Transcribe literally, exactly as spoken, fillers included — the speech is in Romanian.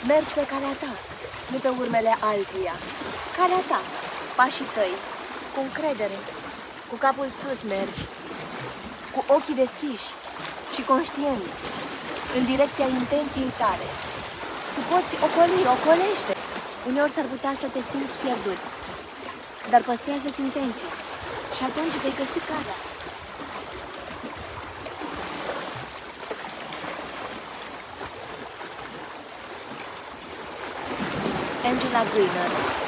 Mergi pe calea ta, nu pe urmele altuia. Calea ta, pașii tăi, cu încredere, cu capul sus mergi, cu ochii deschiși și conștient, în direcția intenției tale. Tu poți ocoli, ocolește. Uneori s-ar putea să te simți pierdut, dar păstrează-ți intenția și atunci vei găsi calea. Angela Greener.